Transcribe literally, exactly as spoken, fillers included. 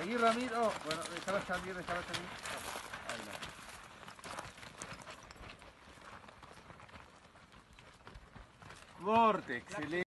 Seguí, Ramiro. Bueno, déjala salir, déjala salir. Ahí va. Corte, excelente.